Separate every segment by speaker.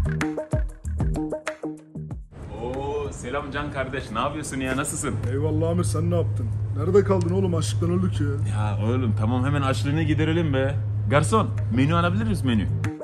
Speaker 1: Oo, selam Can kardeş, ne yapıyorsun ya, nasılsın?
Speaker 2: Eyvallah Amir, sen ne yaptın? Nerede kaldın oğlum? Açlıktan öldük ya.
Speaker 1: Ya oğlum tamam, hemen açlığını giderelim be. Garson, menü alabilir miyiz, menü?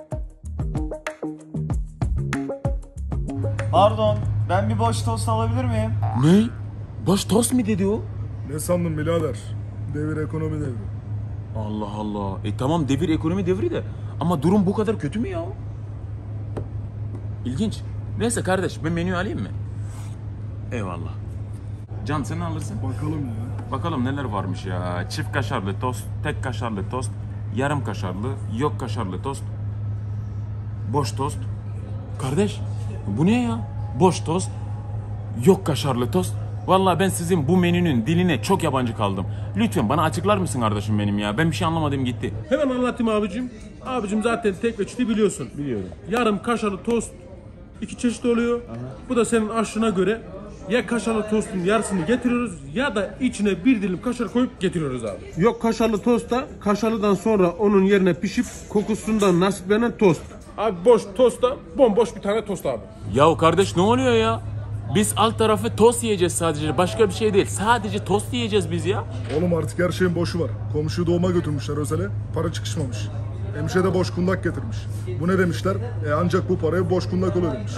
Speaker 3: Pardon, ben bir boş tost alabilir miyim?
Speaker 1: Ne? Boş tost mu dedi o?
Speaker 2: Ne sandın birader? Devir ekonomi devri.
Speaker 1: Allah Allah. Tamam, devir ekonomi devri de. Ama durum bu kadar kötü mü ya? İlginç. Neyse kardeş, ben menüyü alayım mı? Eyvallah. Can, sen ne alırsın?
Speaker 2: Bakalım ya.
Speaker 1: Bakalım neler varmış ya. Çift kaşarlı tost, tek kaşarlı tost, yarım kaşarlı, yok kaşarlı tost, boş tost. Kardeş, bu ne ya? Boş tost, yok kaşarlı tost. Vallahi ben sizin bu menünün diline çok yabancı kaldım. Lütfen bana açıklar mısın kardeşim benim ya? Ben bir şey anlamadım gitti.
Speaker 4: Hemen anlatayım abicim. Abicim zaten tek ve çifti biliyorsun.
Speaker 1: Biliyorum.
Speaker 4: Yarım kaşarlı tost 2 çeşit oluyor. Bu da senin aşına göre ya kaşarlı tostun yarısını getiriyoruz ya da içine bir dilim kaşar koyup getiriyoruz abi. Yok kaşarlı tosta kaşarlıdan sonra onun yerine pişip kokusundan nasiplenen tost. Abi boş tosta bomboş bir tane tost abi.
Speaker 1: Yahu kardeş, ne oluyor ya? Biz alt tarafı tost yiyeceğiz sadece. Başka bir şey değil. Sadece tost yiyeceğiz biz ya.
Speaker 2: Oğlum artık her şeyin boşu var. Komşuyu doğuma götürmüşler özele. Para çıkışmamış. Hemşire de boş kundak getirmiş. Bu ne demişler? Ancak bu paraya boş kundak olur demiş.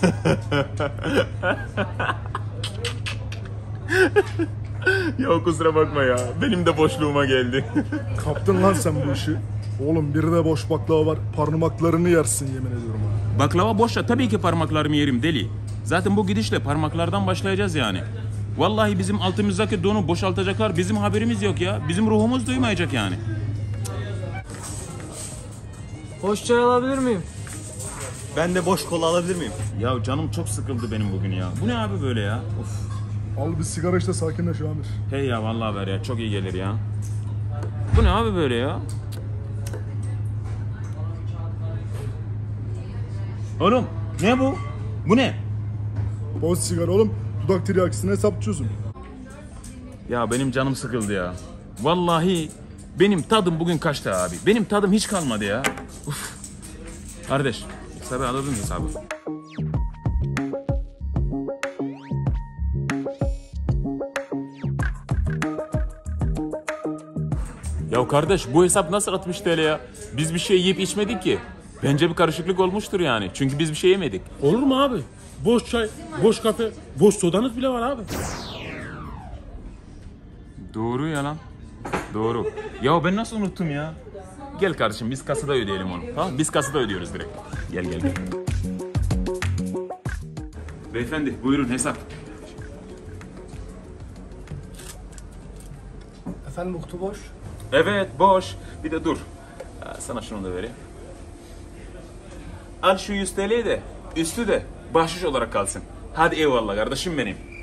Speaker 1: Ya kusura bakma ya. Benim de boşluğuma geldi.
Speaker 2: Kaptın lan sen bu işi. Oğlum bir de boş baklava var. Parmaklarını yersin yemin ediyorum ha.
Speaker 1: Baklava boşsa tabii ki parmaklarımı yerim deli. Zaten bu gidişle parmaklardan başlayacağız yani. Vallahi bizim altımızdaki donu boşaltacaklar. Bizim haberimiz yok ya. Bizim ruhumuz duymayacak yani.
Speaker 3: Boş çay alabilir miyim? Ben de boş kola alabilir miyim?
Speaker 1: Ya canım çok sıkıldı benim bugün ya. Bu ne abi böyle ya? Of.
Speaker 2: Al bir sigara işte, sakinleş Amir.
Speaker 1: Hey ya, vallahi ver ya. Çok iyi gelir ya. Bu ne abi böyle ya? Oğlum ne bu? Bu ne?
Speaker 2: Boş sigara oğlum. Dudak tiryakisine hesap tutuyorsun.
Speaker 1: Ya benim canım sıkıldı ya. Vallahi benim tadım bugün kaçtı abi. Benim tadım hiç kalmadı ya. Uf. Kardeş, hesabı alırdın hesabı. Ya kardeş, bu hesap nasıl 60 TL ya? Biz bir şey yiyip içmedik ki. Bence bir karışıklık olmuştur yani. Çünkü biz bir şey yemedik.
Speaker 4: Olur mu abi? Boş çay, boş kafe, boş sodanız bile var abi.
Speaker 1: Doğru ya lan. Doğru. Ya ben nasıl unuttum ya? Gel kardeşim, biz kasada ödeyelim onu. Tamam, biz kasada ödüyoruz direkt. Gel gel gel. Beyefendi buyurun hesap.
Speaker 3: Efendim kutu boş.
Speaker 1: Evet boş. Bir de dur. Sana şunu da vereyim. Al şu 100 TL'yi de üstü de bahşiş olarak kalsın. Hadi eyvallah kardeşim benim.